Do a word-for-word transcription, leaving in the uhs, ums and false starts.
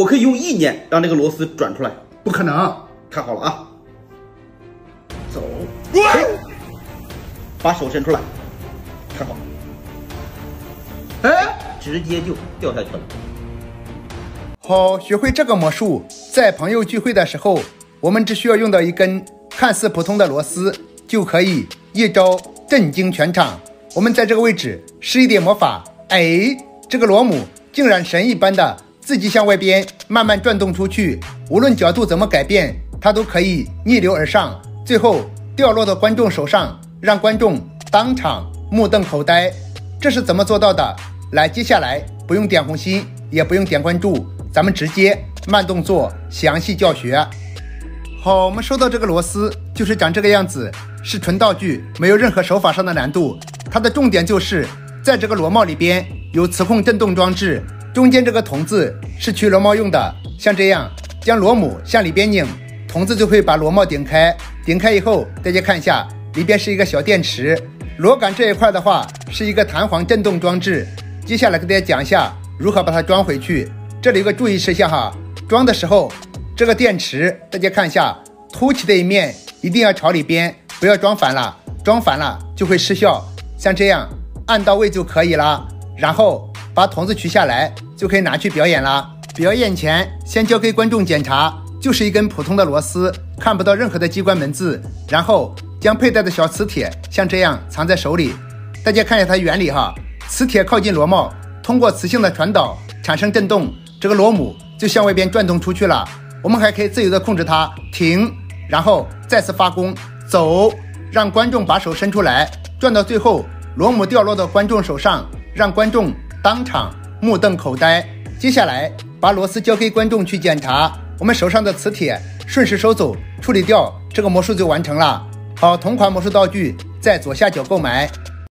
我可以用意念让这个螺丝转出来。 不可能， 看好了啊，走，把手伸出来，看好， 哎， 直接就掉下去了。 好，学会这个魔术，在朋友聚会的时候，我们只需要用到一根看似普通的螺丝，就可以一招震惊全场。我们在这个位置施一点魔法，哎，这个螺母竟然神一般的自己向外边慢慢转动出去，无论角度怎么改变，它都可以逆流而上，最后掉落到观众手上，让观众当场目瞪口呆。这是怎么做到的？来，接下来不用点红心，也不用点关注，咱们直接慢动作详细教学。好，我们收到这个螺丝就是长这个样子，是纯道具，没有任何手法上的难度。它的重点就是在这个螺帽里边有磁控振动装置，中间这个筒子是取螺帽用的，像这样将螺母向里边拧，筒子就会把螺帽顶开。顶开以后，大家看一下，里边是一个小电池。螺杆这一块的话是一个弹簧振动装置。接下来给大家讲一下如何把它装回去。这里有个注意事项哈，装的时候这个电池大家看一下，凸起的一面一定要朝里边，不要装反了，装反了就会失效。像这样按到位就可以了，然后把筒子取下来就可以拿去表演了。表演前先交给观众检查，就是一根普通的螺丝，看不到任何的机关门字，然后将佩戴的小磁铁像这样藏在手里。大家看一下它原理哈，磁铁靠近螺帽，通过磁性的传导产生振动，这个螺母就向外边转动出去了。我们还可以自由的控制它停，然后再次发功走，让观众把手伸出来，转到最后螺母掉落到观众手上，让观众当场目瞪口呆。接下来把螺丝交给观众去检查，我们手上的磁铁顺势收走，处理掉，这个魔术就完成了。好，同款魔术道具在左下角购买。